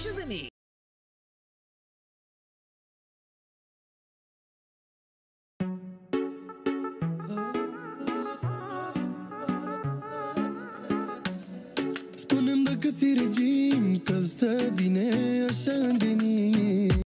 is me. Spune-mi dacă ți regim, că stă bine așa în